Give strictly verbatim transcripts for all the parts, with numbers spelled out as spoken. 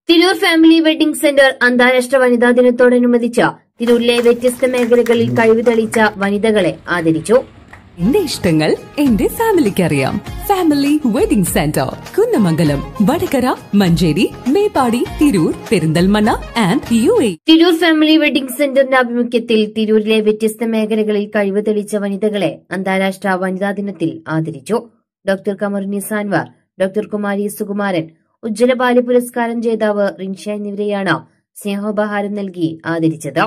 Tirur family wedding centre അന്താരാഷ്ട്ര വനിതാ ദിനത്തോടനുബന്ധിച്ച് തിരൂരിലെ വ്യത്യസ്ത മേഖലകളിൽ കഴിവ് തെളിയിച്ച വനിതകളെ ആദരിച്ചു. എന്റെ ഇഷ്ടങ്ങൾ എന്റെ ഫാമിലിക്ക് അറിയാം. Family wedding centre Kunnamangalam, Vadakara, Manjeri, Meppadi, Tirur, Perinthalmanna and U A. Tirur family wedding സെന്ററിന്റെ ആഭിമുഖ്യത്തിൽ തിരൂരിലെ വ്യത്യസ്ത മേഖലകളിൽ കഴിവ് തെളിയിച്ച വനിതകളെ അന്താരാഷ്ട്ര വനിതാ ദിനത്തിൽ ആദരിച്ചു. ഡോക്ടർ കമറുന്നീസ അൻവർ, ഡോക്ടർ കുമാരി സുകുമാരൻ, ഉജ്ജ്വല ബാല്യ പുരസ്കാരം ജേതാവ് റിൻഷ എന്നിവരെയാണ് സ്നേഹോപഹാരം നൽകി ആദരിച്ചത്.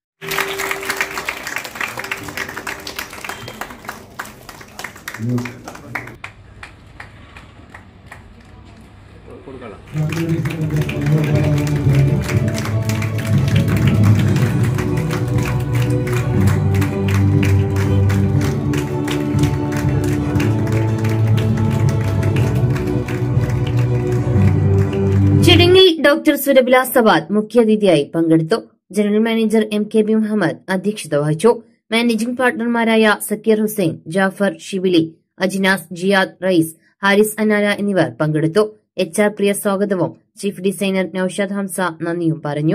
ചടങ്ങിൽ ഡോക്ടർ സുരബില സവാദ് മുഖ്യാതിഥിയായി പങ്കെടുത്തു. General manager M K B Muhammad അധ്യക്ഷത വഹിച്ചു. മാനേജിംഗ് പാർട്ണർമാരായ സക്കീർ ഹുസൈൻ, ജാഫർ, ഷിബിലി, അജ്നാസ്, ജിയാദ്, റയീസ്, ഹാരിസ് അനാല എന്നിവർ പങ്കെടുത്തു. എച്ച് ആർ പ്രിയ സ്വാഗതവും ചീഫ് ഡിസൈനർ നൌഷാദ് ഹംസ നന്ദിയും പറഞ്ഞു.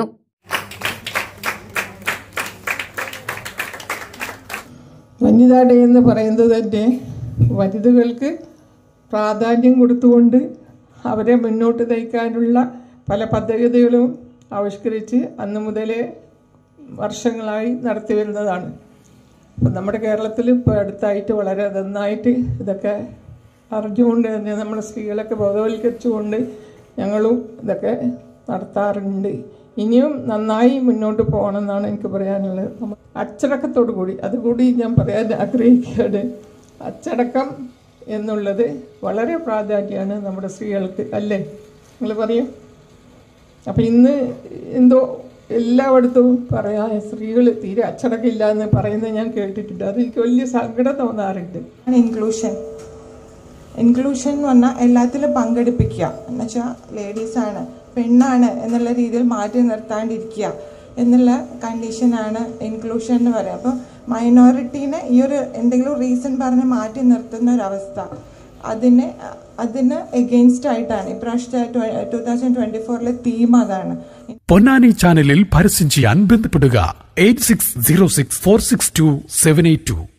വനിതാ ഡേ എന്ന് പറയുന്നത് തന്നെ വനിതകൾക്ക് പ്രാധാന്യം കൊടുത്തുകൊണ്ട് അവരെ മുന്നോട്ട് നയിക്കാനുള്ള പല പദ്ധതികളും ആവിഷ്കരിച്ച് അന്ന് മുതലേ വർഷങ്ങളായി നടത്തി വരുന്നതാണ്. അപ്പം നമ്മുടെ കേരളത്തിൽ ഇപ്പോൾ അടുത്തായിട്ട് വളരെ നന്നായിട്ട് ഇതൊക്കെ അറിഞ്ഞുകൊണ്ട് തന്നെ നമ്മുടെ സ്ത്രീകളൊക്കെ ബോധവൽക്കരിച്ചുകൊണ്ട് ഞങ്ങളും ഇതൊക്കെ നടത്താറുണ്ട്. ഇനിയും നന്നായി മുന്നോട്ട് പോകണമെന്നാണ് എനിക്ക് പറയാനുള്ളത്. അച്ചടക്കത്തോടു കൂടി അതുകൂടി ഞാൻ പറയാൻ ആഗ്രഹിക്കുകയാണ്. അച്ചടക്കം എന്നുള്ളത് വളരെ പ്രാധാന്യമാണ് നമ്മുടെ സ്ത്രീകൾക്ക്, അല്ലേ? നിങ്ങൾ പറയും. അപ്പം ഇന്ന് എന്തോ എല്ലായിടത്തും പറയാം സ്ത്രീകൾ തീരെ അച്ചടക്കമില്ല എന്ന് പറയുന്നത് ഞാൻ കേട്ടിട്ടുണ്ട്. അത് എനിക്ക് വലിയ സങ്കടം തോന്നാറുണ്ട്. ഇൻക്ലൂഷൻ ഇൻക്ലൂഷൻ എന്ന് പറഞ്ഞാൽ എല്ലാത്തിലും പങ്കെടുപ്പിക്കുക എന്ന് വെച്ചാൽ ലേഡീസാണ്, പെണ്ണാണ് എന്നുള്ള രീതിയിൽ മാറ്റി നിർത്താണ്ടിരിക്കുക എന്നുള്ള കണ്ടീഷനാണ് ഇൻക്ലൂഷൻ എന്ന് പറയുക. അപ്പോൾ മൈനോറിറ്റീനെ ഈ ഒരു എന്തെങ്കിലും റീസൺ പറഞ്ഞ് മാറ്റി നിർത്തുന്ന ഒരവസ്ഥ, അതിന് അതിന് എഗെയിൻസ്റ്റ് ആയിട്ടാണ് ഇപ്രാവശ്യത്തെ ടൂ തൗസൻഡ് ട്വന്റി ഫോറിലെ തീം അതാണ്. പൊന്നാനി ചാനലിൽ പരസ്യം ചെയ്യാൻ ബന്ധപ്പെടുക eight six zero six four six two seven eight to.